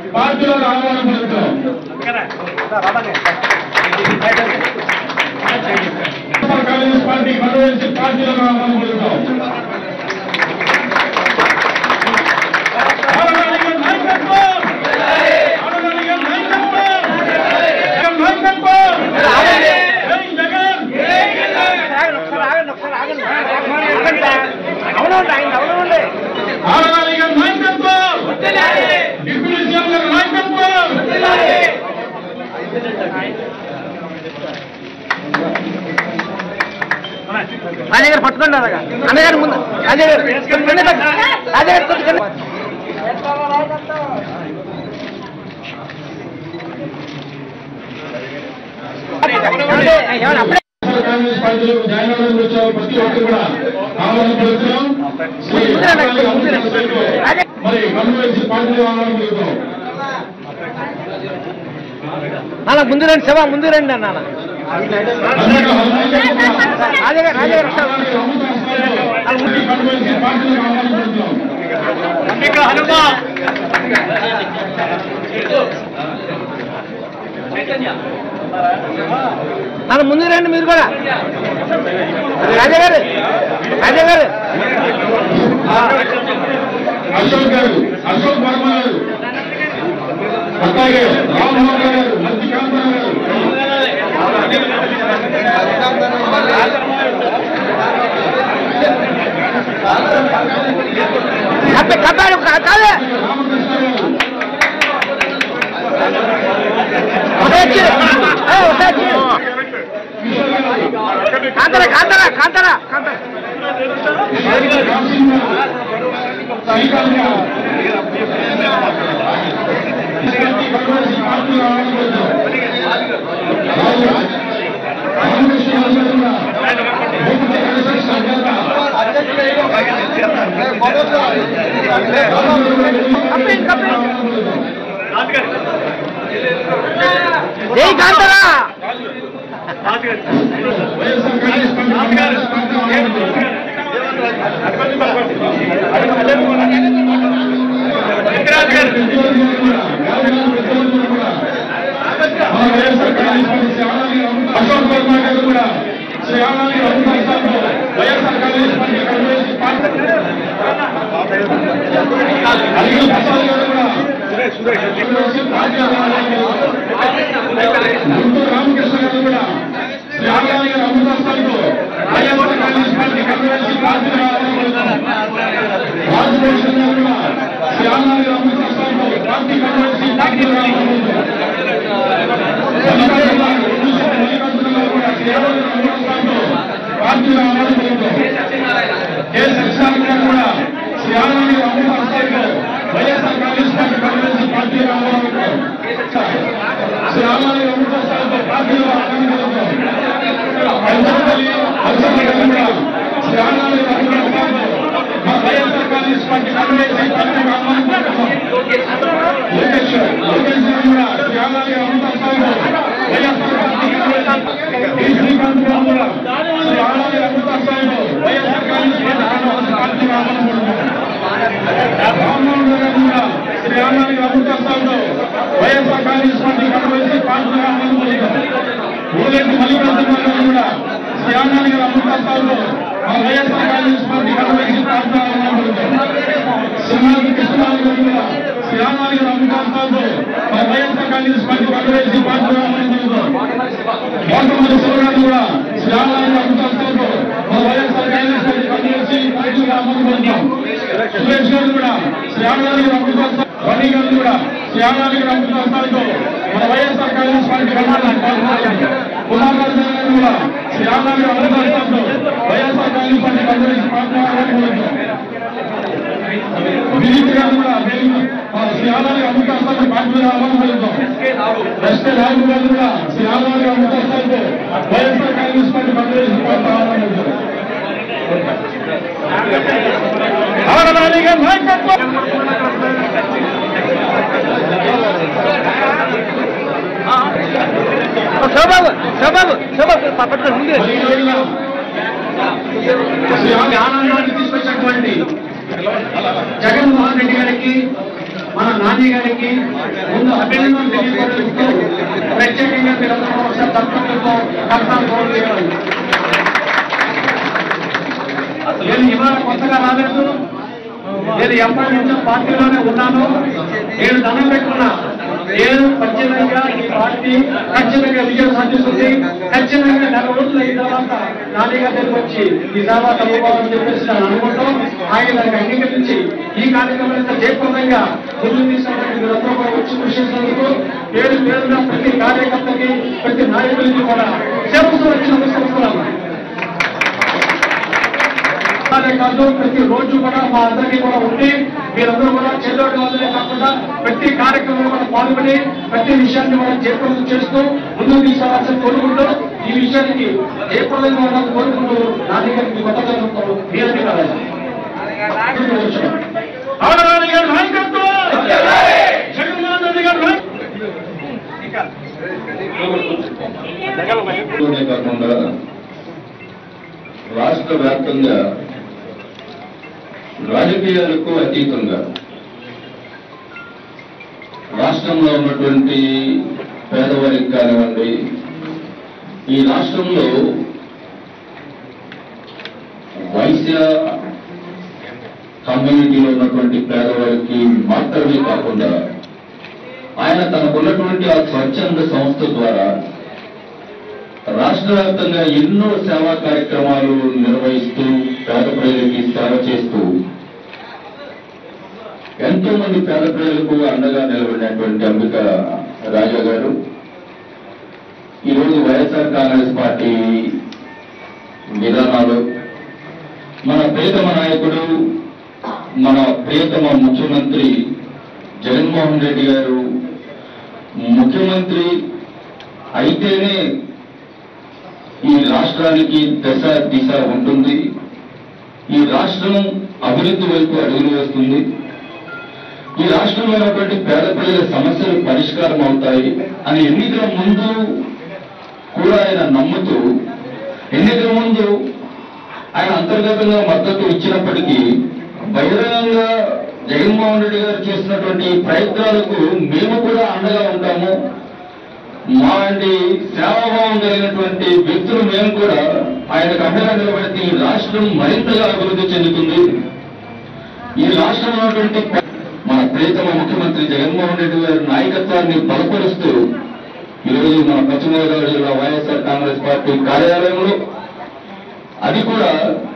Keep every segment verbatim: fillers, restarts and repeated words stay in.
పార్టీలో రావాలని పలుకుతాం. కాంగ్రెస్ పార్టీ కన్వెన్సీ పార్టీలో రావాలని పలుకుతాం. రాజా గారు పట్టుకోండి అలాగా అన్నగారు ముందు రాజా గారు రాజా గారు పట్టుకోండి. కాంగ్రెస్ పార్టీలో జాయిన్ అవ్వడానికి వచ్చే ప్రతి ఒక్కరు కూడా రావాలని పలుకుతున్నాం. మరి కన్వెన్సీ పార్టీలో రావాలని పలుకుతాం. అలా ముందు రండి శివ ముందు రండి అన్న రాజాగారు రాజాగారు అలా ముందు రండి మీరు కూడా రాజాగారు రాజాగారు అశోక్ గారు అశోక్ వర్మ గారు అట్లాగే రామ్మోహన్ గారు మధ్యకాంతరావు గారు కప్పాడు కాదే కాంతరా కాంతరా కాంతరా కాంతరా జై కాంతరా అశోక్ వర్మ గారు కూడా శ్రీ ఆనాలి వైఎస్ఆర్ కాంగ్రెస్ పార్టీ కన్వెన్సీ పార్టీ అడిగిన ప్రసాద్ గారు కూడా గుంటూరు రామకృష్ణ గారు కూడా శ్రీ ఆనాలి గారు అమృతస్థాన్తో వైఎస్ఆర్ కాంగ్రెస్ పార్టీ కన్వెన్సీ పార్టీ రాజభూషణ్ గారు కూడా శ్రీ ఆనాలి గారు అమృతస్థాన్తో పార్టీ కన్వెన్సీ పార్టీ పార్టీ రావాలని ఏ సత్యనారాయణ కూడా శ్రీ ఆనాలి అమృతస్థాన్తో వైఎస్ఆర్ కాంగ్రెస్ పార్టీ కన్వెన్సీ పార్టీ రావాలని శ్రీ ఆనాలి అమృతస్థాన్తో పార్టీ రావాలని శ్రీ ఆనాలి అమృతస్థాన్తో వైఎస్ఆర్ కాంగ్రెస్ పార్టీ కన్వెన్సీ పార్టీ రావాలని లోకేష్ లోకేష్ గారు కూడా శ్రీ ఆనాలి అమృతస్థాన్తో వైఎస్ఆర్ పార్టీ కన్వెన్సీ శ్రీకాంత్ గారు కూడా శ్రీ ఆనాలి అమృతస్థాన్తో వైఎస్ఆర్ కాంగ్రెస్ పార్టీ రావాలని రామ్మోహన్ గారు కూడా శ్రీ ఆనాలి అమృతస్థాన్తో వైఎస్ఆర్ కాంగ్రెస్ పార్టీ కన్వెన్సీ పార్టీ రావాలని ఊళ్ళెట్టి మల్లికార్జున గారు కూడా శ్రీ ఆనాలి గారు అమృతస్థాన్తో వైఎస్ఆర్ కాంగ్రెస్ పార్టీ కన్వెన్సీ పార్టీ రావాలని సింహాద్రి కృష్ణరాజు గారు కూడా శ్రీ ఆనాలి గారు అమృతస్థాన్తో వైఎస్ఆర్ కాంగ్రెస్ పార్టీ కన్వెన్సీ పార్టీ రావాలని గౌతమరి శివరాజు కూడా శ్రీ ఆనాలి గారు అమృతస్థాన్తో వైఎస్ఆర్ కాంగ్రెస్ పార్టీ కన్వెన్సీ పార్టీ రావాలని సురేష్ గారు కూడా శ్రీ ఆనాలి గారు అమృతస్థాన్ వని గారు కూడా శ్రీ ఆనాలి గారు అమృతస్థాన్తో మన వైఎస్ఆర్ కాంగ్రెస్ పార్టీ కన్వెన్సీ కుమార్ గారు కూడా శ్రీ ఆనాలి గారు అమృతస్థాన్తో వైఎస్ఆర్ కాంగ్రెస్ పార్టీ కన్వెన్సీ పార్టీ వినీత్ గారు కూడా శ్రీ ఆనాలి అమృతస్థాన్తో పార్టీ రావాలని ఎస్కే రాజు గారు కూడా శ్రీ ఆనాలి అమృతస్థాన్తో వైఎస్ఆర్ కాంగ్రెస్ పార్టీ కన్వెన్సీ పార్టీ రావాలని శోబాబు శోబాబు శోబాబు పక్కన ముందు ఆనందాన్ని తీసుకొచ్చినటువంటి జగన్మోహన్ రెడ్డి గారికి మన నాని గారికి ముందు అభినందనలు తెలియజేస్తూ ప్రత్యేకంగా మీరందరూ ఒకసారి తప్పకుండా కర్తవ్యం చేయాలి. నేను ఇవాళ కొత్తగా రాలేదు, నేను ఎప్పటి నుంచో పార్టీలోనే ఉన్నాను. నేను దండం పెట్టుకున్నా, నేను ఖచ్చితంగా ఈ పార్టీ ఖచ్చితంగా విజయం సాధిస్తుంది. ఖచ్చితంగా నెల రోజులు అయిన తర్వాత నాని గారి దగ్గరికి వచ్చి ఈ సేవా తప్పుకోవాలని చెప్పేసి నేను అనుకుంటాం. ఆయన దానికి అంగీకరించి ఈ కార్యక్రమాన్ని జయప్రదంగా ముందుకు తీసుకున్నటువంటి మీరందరూ కూడా వచ్చి కృషి చేసినందుకు పేరు పేరుగా ప్రతి కార్యకర్తకి ప్రతి నాయకులకి కూడా సేవలు వచ్చి నమస్కరిస్తున్నాను. కాదు ప్రతి రోజు కూడా మా అందరికీ కూడా ఉండి మీరందరూ కూడా చెల్లోటి వాళ్ళే కాకుండా ప్రతి కార్యక్రమంలో కూడా పాల్గొని ప్రతి విషయాన్ని కూడా జయప్రదం చేస్తూ ముందుకు తీసుకోవాల్సిన కోరుకుంటూ ఈ విషయానికి జయప్రదంగా ఉండాలని కోరుకుంటూ నా దగ్గరికి కొత్త జరుగుతారు మీ అన్ని కాదు కాకుండా రాష్ట్ర వ్యాప్తంగా రాజకీయాలకు అతీతంగా రాష్ట్రంలో ఉన్నటువంటి పేదవారికి కానివ్వండి, ఈ రాష్ట్రంలో వైశ్య కమ్యూనిటీలో ఉన్నటువంటి పేదవారికి మాత్రమే కాకుండా ఆయన తనకున్నటువంటి ఆ స్వచ్ఛంద సంస్థ ద్వారా రాష్ట్ర వ్యాప్తంగా ఎన్నో సేవా కార్యక్రమాలు నిర్వహిస్తూ పేద ప్రజలకి సేవ చేస్తూ ఎంతో మంది పేద ప్రజలకు అండగా నిలబడినటువంటి అంబిక రాజా గారు ఈరోజు వైఎస్ఆర్ కాంగ్రెస్ పార్టీ విధానాలు మన ప్రియతమ నాయకుడు మన ప్రియతమ ముఖ్యమంత్రి జగన్మోహన్ రెడ్డి గారు ముఖ్యమంత్రి అయితేనే ఈ రాష్ట్రానికి దశ దిశ ఉంటుంది, ఈ రాష్ట్రం అభివృద్ధి వైపు అడుగులు వేస్తుంది, ఈ రాష్ట్రంలో ఉన్నటువంటి పేద ప్రజల సమస్యలు పరిష్కారం అవుతాయి అని ఎన్నికల ముందు కూడా ఆయన నమ్ముతూ ఎన్నికల ముందు ఆయన అంతర్గతంగా మద్దతు ఇచ్చినప్పటికీ బహిరంగంగా జగన్మోహన్ రెడ్డి గారు చేస్తున్నటువంటి ప్రయత్నాలకు మేము కూడా అండగా ఉంటాము, మాలాంటి సేవాభావం కలిగినటువంటి వ్యక్తులు మేము కూడా ఆయనకు అండగా నిలబడితే ఈ రాష్ట్రం మరింతగా అభివృద్ధి చెందుతుంది. ఈ రాష్ట్రంలో ఉన్నటువంటి మన ప్రియతమ ముఖ్యమంత్రి జగన్మోహన్ రెడ్డి గారి నాయకత్వాన్ని బలపరుస్తూ ఈరోజు మన పశ్చిమ గోదావరి జిల్లా వైఎస్ఆర్ కాంగ్రెస్ పార్టీ కార్యాలయంలో, అది కూడా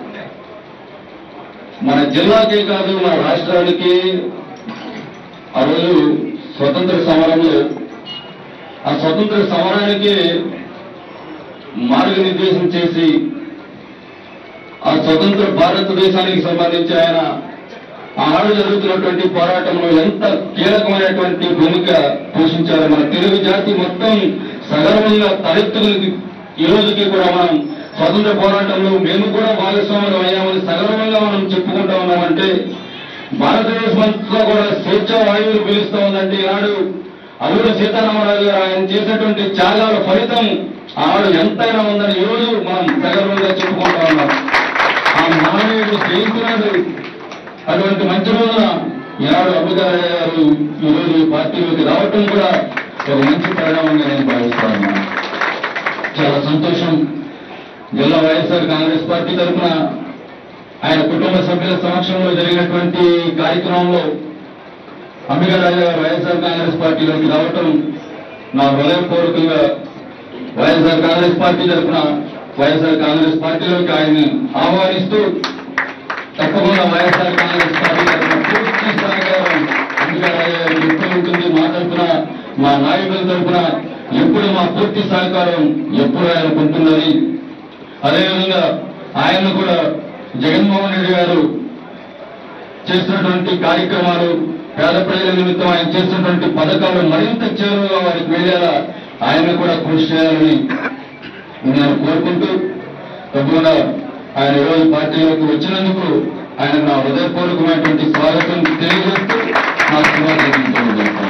మన జిల్లాకే కాదు మన రాష్ట్రానికి ఆ రోజు స్వతంత్ర సమరంలో ఆ స్వతంత్ర సమరానికి మార్గనిర్దేశం చేసి ఆ స్వతంత్ర భారతదేశానికి సంబంధించి ఆయన ఆనాడు జరుగుతున్నటువంటి పోరాటంలో ఎంత కీలకమైనటువంటి భూమిక పోషించారో మన తెలుగు జాతి మొత్తం సగర్వంగా తలెత్తుకుని ఈ రోజుకి కూడా మనం స్వతంత్ర పోరాటంలో మేము కూడా భాగస్వాములు అయ్యామని సగర్వంగా మనం చెప్పుకుంటా ఉన్నామంటే భారతదేశం అంతా కూడా స్వేచ్ఛ వాయువులు పీలుస్తూ ఉందంటే ఈనాడు అల్లూరి సీతారామరాజు గారు ఆయన చేసినటువంటి త్యాగాల ఫలితం ఆనాడు ఎంతైనా ఉందని ఈ రోజు మనం సగర్వంగా చెప్పుకుంటా ఉన్నాం. ఆ మహనీయుడు జయించినాడు. అటువంటి మంచి రోజున ఈనాడు అంబికా గారు ఈ రోజు పార్టీలోకి రావటం కూడా ఒక మంచి పరిణామంగా నేను భావిస్తాను. చాలా సంతోషం. జిల్లా వైఎస్ఆర్ కాంగ్రెస్ పార్టీ తరఫున ఆయన కుటుంబ సభ్యుల సమక్షంలో జరిగినటువంటి కార్యక్రమంలో అంబికా రాజా గారు వైఎస్ఆర్ కాంగ్రెస్ పార్టీలోకి రావటం నా హృదయపూర్వకంగా వైఎస్ఆర్ కాంగ్రెస్ పార్టీ తరఫున వైఎస్ఆర్ కాంగ్రెస్ పార్టీలోకి ఆయన్ని ఆహ్వానిస్తూ తప్పకుండా వైఎస్ఆర్ కాంగ్రెస్ పార్టీ తరఫున పూర్తి సహకారం అంబికా రాజా గారు ఎప్పుడు ఉంటుంది. మా తరఫున మా నాయకుల తరఫున ఎప్పుడు మా పూర్తి సహకారం ఎప్పుడు ఆయనకు ఉంటుందని, అదేవిధంగా ఆయన కూడా జగన్మోహన్ రెడ్డి గారు చేస్తున్నటువంటి కార్యక్రమాలు పేద ప్రజల నిమిత్తం ఆయన చేస్తున్నటువంటి పథకాలు మరింత చేరువగా వారికి వెళ్ళేలా ఆయన కూడా కృషి చేయాలని నేను కోరుకుంటూ తప్పకుండా ఆయన ఈరోజు పార్టీలోకి వచ్చినందుకు ఆయన నా హృదయపూర్వకమైనటువంటి స్వాగతం తెలియజేస్తూ నా శుభాకాంక్షలు తెలియజేస్తాను.